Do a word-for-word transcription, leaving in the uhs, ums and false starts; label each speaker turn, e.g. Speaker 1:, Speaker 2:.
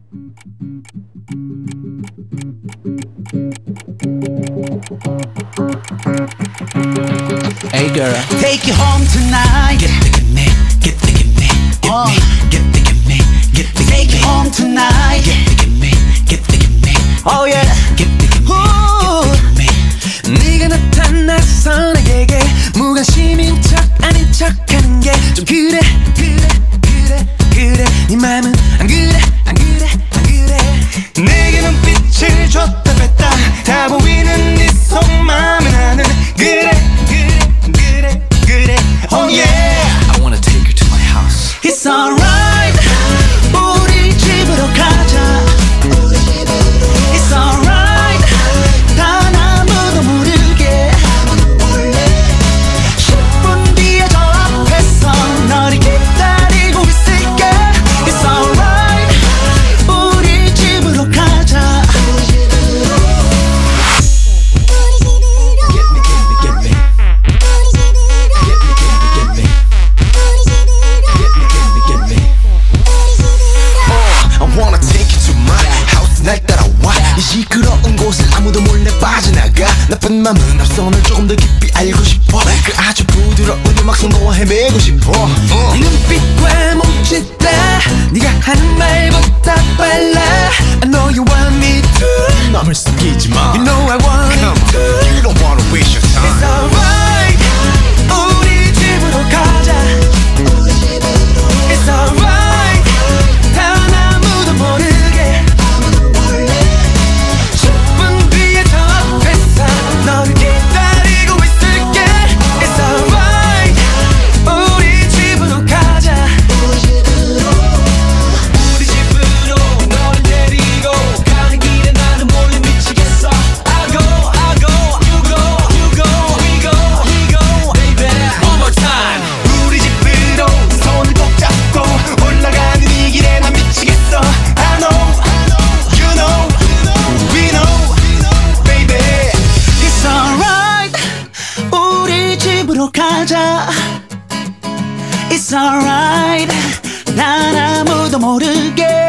Speaker 1: Hey girl,
Speaker 2: take you home tonight.
Speaker 1: Get the get me, get the get me, get
Speaker 2: uh.
Speaker 1: me, get the get me, get the get
Speaker 2: take
Speaker 1: me.
Speaker 2: you home tonight.
Speaker 1: Get the get me, get the get me.
Speaker 2: Oh yeah.
Speaker 1: Get the get me, get the get me.
Speaker 3: 네가 나타나서 나에게 무관심인 척 아닌 척하는 게 좀 그래 그래 그래 그래 네 맘은 안 그래 안 그래 안 그래 내게 눈빛을 줬다 뺐다 다 보이는 네 속마음은 나는 그래 그래 그래 그래 Oh yeah
Speaker 1: I wanna take her to my house.
Speaker 2: It's alright. 우리 집으로 가자. It's alright. 단 아무도 모르게 십 분 뒤에 저 앞에서 너를 기다리고 있을게. It's alright. 우리 집으로 가자.
Speaker 1: Get me, get me, get me. Get me, get me, get me. Get me, get me, get me.
Speaker 3: I wanna take you to my house 날 따라와 이 시끄러운 곳을 아무도 몰래 빠져나가 나쁜 맘은 앞서 널 조금 더 깊이 알고 싶어 그 아주 부드러운 음악성 너와 헤매고 싶어 어. 네 눈빛과 몸짓다 네가 하는 말보다 빨라 I know you want me to 맘을 숨기지 마 You know I want it to You don't wanna waste your time It's alright 우리 집으로 가자 It's alright 단 아무도 모르게 십 분 뒤에 저 앞에서 너를 기다리고 있을게 It's alright 우리 집으로 가자 우리 집으로 너를 데리고 가는 길에 나는 몰래 미치겠어 I go I go You go You go We go We go Baby One more time 우리 집으로 손을 꼭 잡고 올라가는 이 길에 난 미치겠어 I know You know We know Baby
Speaker 2: It's alright. 우리 집으로 가자. It's alright. 난 아무도 모르게